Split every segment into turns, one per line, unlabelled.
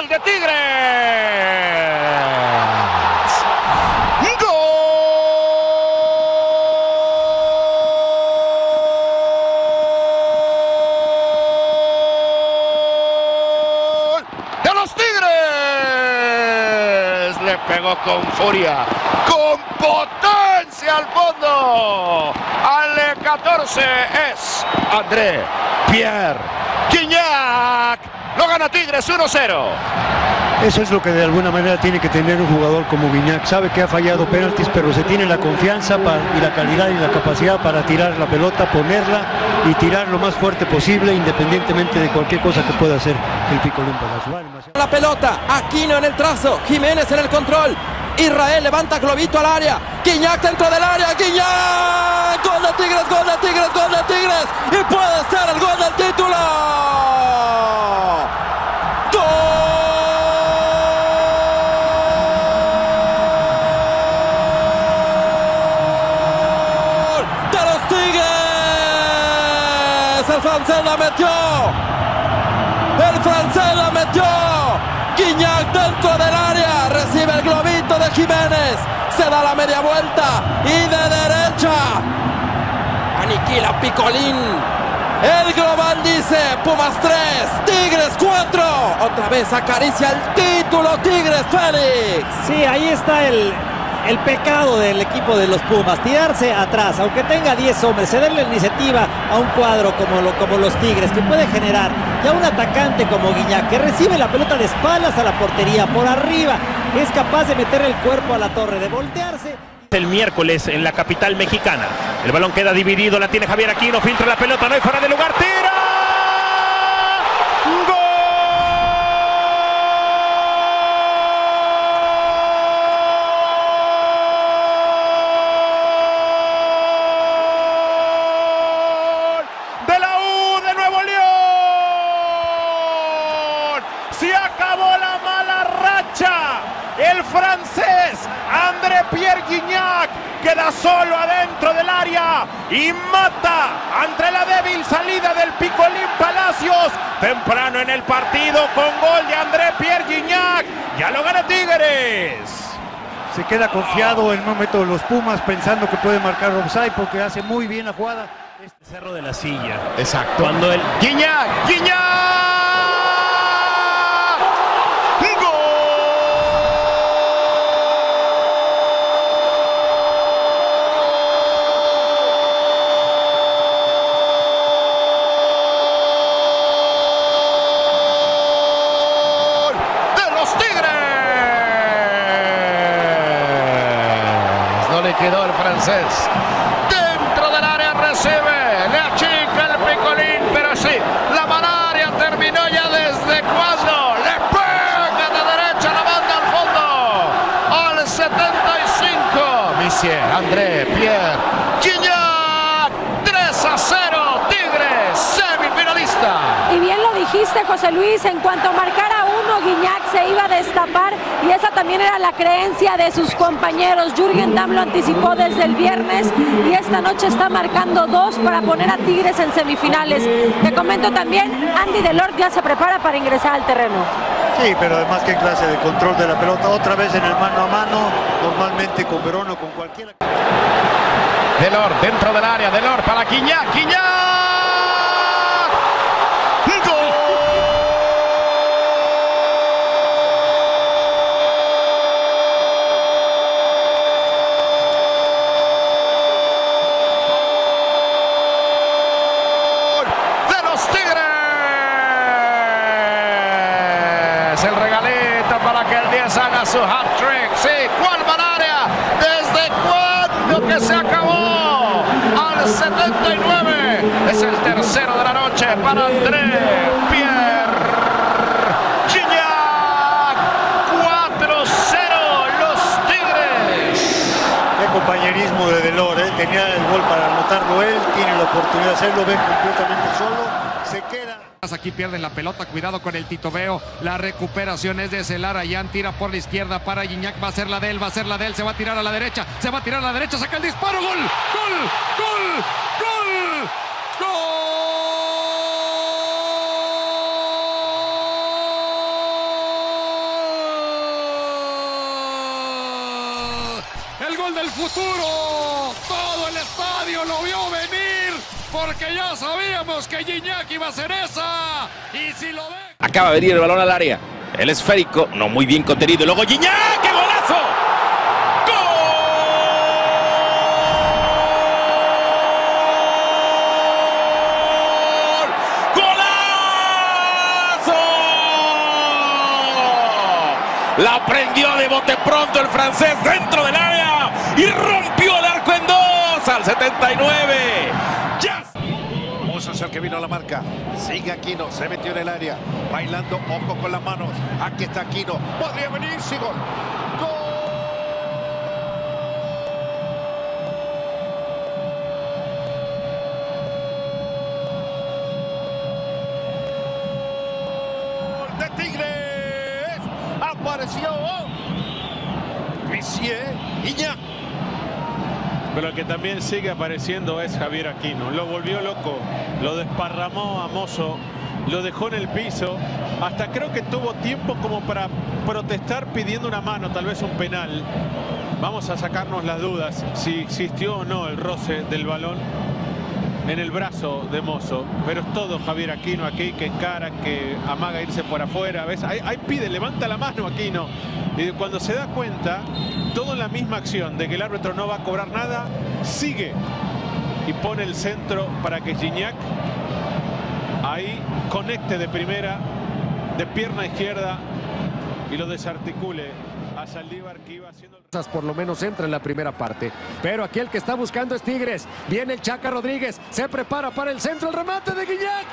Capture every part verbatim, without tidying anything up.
¡Gol de Tigres! Le pegó con furia, con potencia al fondo. Al catorce es André Pierre Gignac. Lo gana Tigres uno cero.
Eso es lo que de alguna manera tiene que tener un jugador como Gignac. Sabe que ha fallado penaltis, pero se tiene la confianza para, y la calidad y la capacidad para tirar la pelota, ponerla y tirar lo más fuerte posible, independientemente de cualquier cosa que pueda hacer el Picolín Palacio.
La pelota, Aquino en el trazo, Jiménez en el control. Israel levanta globito al área. Gignac dentro del área. Gignac. Gol de Tigres, gol de Tigres, gol de Tigres. Y puede ser el gol del título. ¡Gol de los Tigres! El francés la metió. El francés la metió. Gignac dentro del área, recibe el globito de Jiménez, se da la media vuelta y de derecha aniquila Picolín. El global dice Pumas tres, Tigres cuatro. Otra vez acaricia el título Tigres, Félix.
Sí, ahí está el, el pecado del equipo de los Pumas, tirarse atrás, aunque tenga diez hombres, cederle la iniciativa a un cuadro como, lo, como los Tigres, que puede generar ya un atacante como Gignac, que recibe la pelota de espaldas a la portería, por arriba, que es capaz de meter el cuerpo a la torre, de voltearse.
El miércoles en la capital mexicana. El balón queda dividido, la tiene Javier Aquino, filtra la pelota, no hay fuera de lugar, tira. ¡Gol! De la U de Nuevo León. Se acabó la mala racha. El francés André Pierre Gignac queda solo adentro del área y mata ante la débil salida del Picolín Palacios temprano en el partido con gol de André Pierre Gignac. Ya lo gana Tigres.
Se queda confiado en un momento de los Pumas, pensando que puede marcar offside porque hace muy bien la jugada.
Este Cerro de la Silla.
Exacto.
Cuando el Gignac, Gignac.
Quedó el francés
Dentro del área recibe, le achica el Picolín, pero sí, la malaria terminó ya desde cuando le pega de derecha la banda al fondo al setenta y cinco.
Monsieur André Pierre
Gignac, tres a cero, Tigres, semifinalista.
Y bien lo dijiste, José Luis, en cuanto marcara uno, Gignac se iba a destapar y esa también era la creencia de sus compañeros. Jürgen Damm lo anticipó desde el viernes y esta noche está marcando dos para poner a Tigres en semifinales. Te comento también, Andy Delort ya se prepara para ingresar al terreno.
Sí, pero además qué clase de control de la pelota, otra vez en el mano a mano, normalmente con Verón o con cualquiera.
Delort dentro del área, Delort para Gignac, Gignac.
El regalito para que el diez haga su hat-trick. Sí, ¿cuál área? ¿Desde cuándo que se acabó? Al setenta y nueve. Es el tercero de la noche para André Pierre Gignac. cuatro cero los Tigres.
Qué compañerismo de Delort, ¿eh? Tenía el gol para anotarlo él, tiene la oportunidad de hacerlo, ven completamente solo, se queda.
Aquí pierden la pelota, cuidado con el titubeo, la recuperación es de Celarayán, tira por la izquierda para Gignac, va a ser la de él, va a ser la de él, se va a tirar a la derecha, se va a tirar a la derecha, saca el disparo, gol, gol, gol, gol, gol. el gol del futuro. Todo el estadio lo vio venir, porque ya sabíamos que Gignac iba a hacer esa. Y si lo ve...
Acaba de venir el balón al área. El esférico, no muy bien contenido. Y luego Gignac, ¡qué golazo! La prendió de bote pronto el francés dentro del área y rompió el arco en dos al setenta y nueve. ¡Ya!
Mozo es el que vino a la marca. Sigue Aquino, se metió en el área. Bailando, ojo con las manos. Aquí está Aquino. Podría venir, sí, gol. ¡Gol! De Tigres. Apareció Monsieur Gignac.
Pero el que también sigue apareciendo es Javier Aquino. Lo volvió loco, lo desparramó a Mozo, lo dejó en el piso. Hasta creo que tuvo tiempo como para protestar pidiendo una mano, tal vez un penal. Vamos a sacarnos las dudas si existió o no el roce del balón en el brazo de Mozo, pero es todo Javier Aquino aquí, que encara, que amaga irse por afuera. ¿Ves? Ahí, ahí pide, levanta la mano Aquino. Y cuando se da cuenta, todo en la misma acción de que el árbitro no va a cobrar nada, sigue y pone el centro para que Gignac ahí conecte de primera, de pierna izquierda, y lo desarticule a Saldívar, que iba haciendo...
Por lo menos entra en la primera parte. Pero aquí el que está buscando es Tigres. Viene el Chaca Rodríguez. Se prepara para el centro. El remate de Gignac.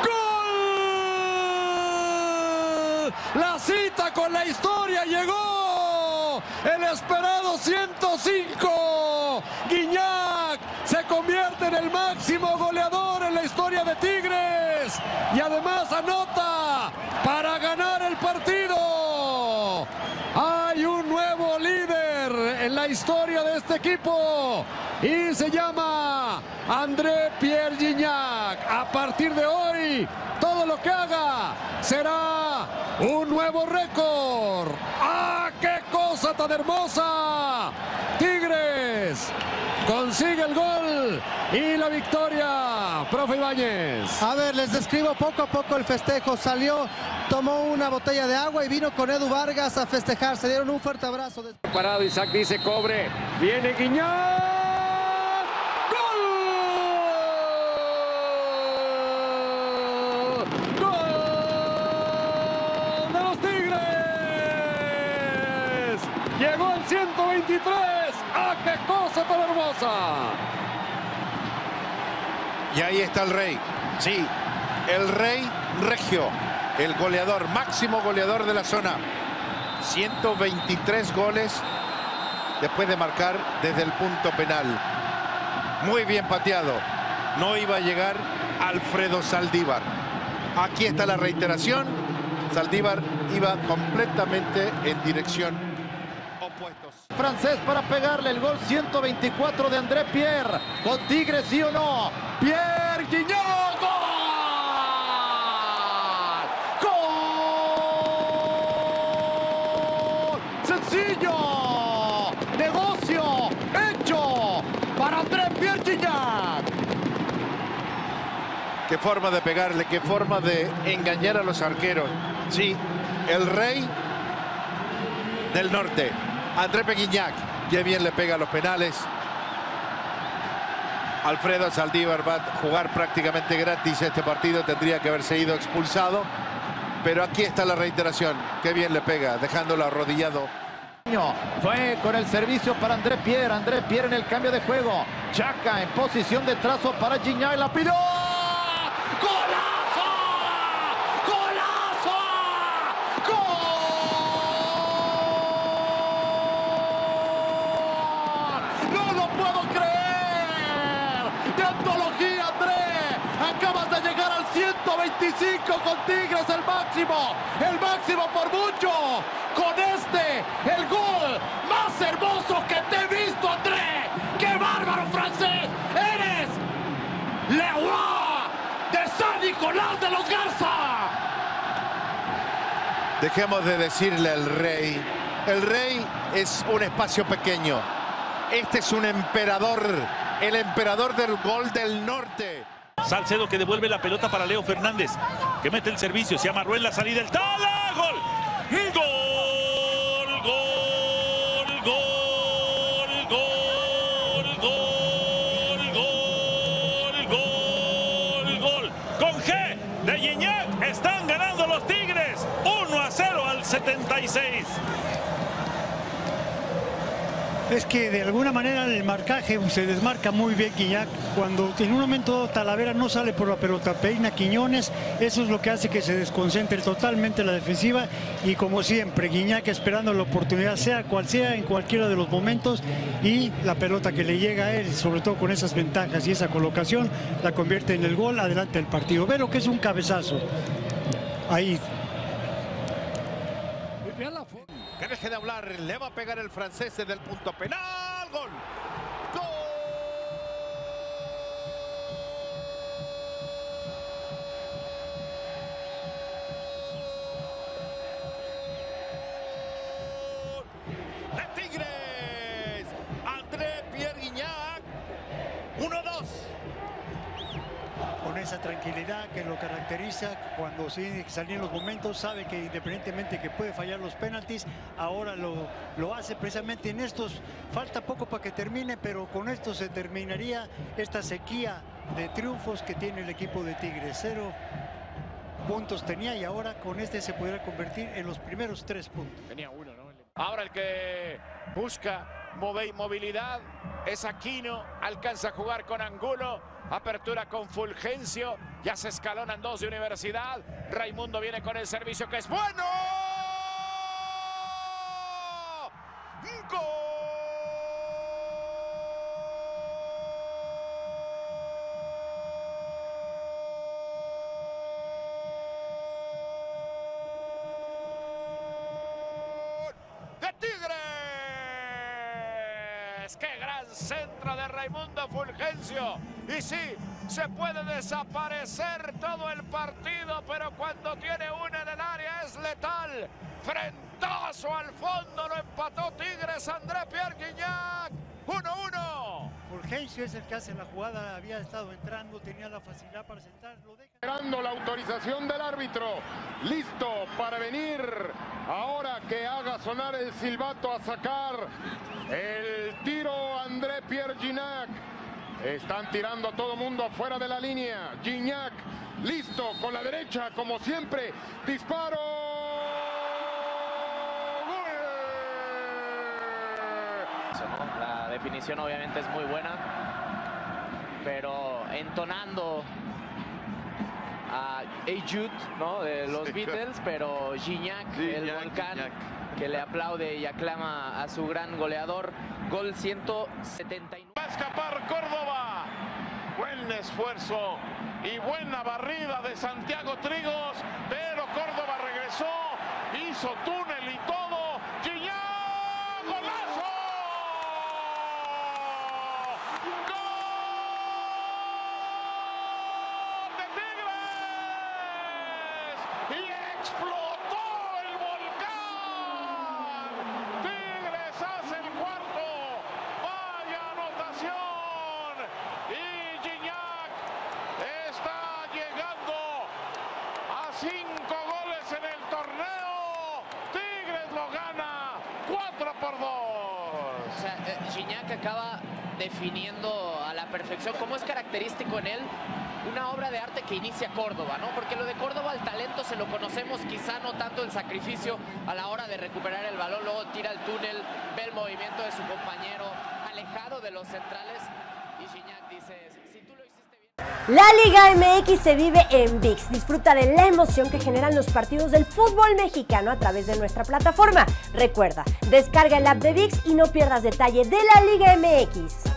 ¡Gol! La cita con la historia llegó. El esperado ciento cinco. Gignac se convierte en el máximo goleador en la historia de Tigres. Y además anota para ganar el partido. Hay un nuevo líder en la historia de este equipo y se llama André Pierre Gignac. A partir de hoy, todo lo que haga será un nuevo récord. ¡Ah, qué cosa tan hermosa! Tigres consigue el gol y la victoria, profe Ibáñez.
A ver, les describo poco a poco el festejo. Salió, tomó una botella de agua y vino con Edu Vargas a festejar. Se dieron un fuerte abrazo.
Parado, Isaac dice cobre. Viene Gignac. ¡Gol! ¡Gol de los Tigres! Llegó el ciento veintitrés. ¡Ah, qué cosa tan hermosa!
Y ahí está el Rey. Sí, el Rey Regio. El goleador, máximo goleador de la zona. ciento veintitrés goles después de marcar desde el punto penal. Muy bien pateado. No iba a llegar Alfredo Saldívar. Aquí está la reiteración. Saldívar iba completamente en dirección opuestos.
Francés para pegarle el gol ciento veinticuatro de André Pierre. Con Tigres, sí o no. Pierre Gignac. ¡Gol! Sencillo, negocio hecho para André Pierre Gignac.
Qué forma de pegarle, qué forma de engañar a los arqueros. Sí, el Rey del Norte, André Gignac, qué bien le pega a los penales. Alfredo Saldívar va a jugar prácticamente gratis este partido, tendría que haberse ido expulsado. Pero aquí está la reiteración. Qué bien le pega, dejándolo arrodillado.
Fue con el servicio para André Pierre. André Pierre en el cambio de juego. Chaca en posición de trazo para Gignac. La pidió. ¡Golazo! ¡Golazo! ¡Gol! ¡No lo puedo creer! ¡De antología, André! Acabas de llegar al ciento veinticinco con Tigres, el máximo, el máximo por mucho. Con este, el gol más hermoso que te he visto, André. ¡Qué bárbaro, francés! ¡Eres Le Roi de San Nicolás de los Garza!
Dejemos de decirle al Rey. El Rey es un espacio pequeño. Este es un emperador, el emperador del gol del norte.
Salcedo que devuelve la pelota para Leo Fernández, que mete el servicio, se amarró en la salida el Tala, gol, gol, gol, gol, gol, gol, gol, gol, gol, con G de Gignac, están ganando los Tigres, uno a cero al setenta y seis.
Es que de alguna manera el marcaje se desmarca muy bien Gignac. Cuando en un momento Talavera no sale por la pelota, peina Quiñones, eso es lo que hace que se desconcentre totalmente la defensiva. Y como siempre, Gignac esperando la oportunidad, sea cual sea, en cualquiera de los momentos. Y la pelota que le llega a él, sobre todo con esas ventajas y esa colocación, la convierte en el gol, adelante del partido. Ve lo que es un cabezazo. Ahí.
Que deje de hablar, le va a pegar el francés desde el punto penal. Gol. Gol. De Tigres. André Pierre Gignac. uno dos.
Con esa tranquilidad que lo caracteriza, cuando tiene que salir en los momentos, sabe que independientemente que puede fallar los penaltis, ahora lo, lo hace precisamente en estos. Falta poco para que termine, pero con esto se terminaría esta sequía de triunfos que tiene el equipo de Tigres. Cero puntos tenía y ahora con este se podrá convertir en los primeros tres puntos.
Tenía uno, ¿no? Ahora el que busca movilidad es Aquino, alcanza a jugar con Angulo. Apertura con Fulgencio, ya se escalonan dos de Universidad. Raimundo viene con el servicio que es bueno. ¡Gol! ¡De Tigres! ¡Qué gran centro de Raimundo Fulgencio! Y sí, se puede desaparecer todo el partido, pero cuando tiene una en el área es letal. Frentazo al fondo, lo empató Tigres, André Pierre Gignac. uno uno.
Fulgencio es el que hace la jugada, había estado entrando, tenía la facilidad para sentar, lo deja.
Esperando la autorización del árbitro, listo para venir. Ahora que haga sonar el silbato a sacar el tiro André Pierre Gignac. Están tirando a todo mundo afuera de la línea. Gignac, listo con la derecha, como siempre. Disparo.
¡Gol! La definición obviamente es muy buena, pero entonando a Hey Jude, ¿no? De los sí, Beatles, pero Gignac, Gignac el volcán, Gignac, que le aplaude y aclama a su gran goleador. Gol ciento setenta y nueve.
Va a escapar Córdoba. Buen esfuerzo y buena barrida de Santiago Trigos, pero Córdoba regresó, hizo túnel y todo. ¡Gignac! ¡Golazo! ¡Gol de Tigres! ¡Y explotó el volcán! ¡Tigres hace el cuarto! ¡Vaya anotación! Y Gignac está llegando a cinco goles en el torneo. Tigres lo gana cuatro por dos.
O sea, eh, Gignac acaba definiendo a la perfección, como es característico en él, una obra de arte que inicia Córdoba, ¿no? Porque lo de Córdoba, el talento se lo conocemos, quizá no tanto el sacrificio a la hora de recuperar el balón, luego tira el túnel, ve el movimiento de su compañero, alejado de los centrales, y Gignac dice, si tú lo hiciste bien...
La Liga M X se vive en ViX. Disfruta de la emoción que generan los partidos del fútbol mexicano a través de nuestra plataforma. Recuerda, descarga el app de ViX y no pierdas detalle de la Liga M X.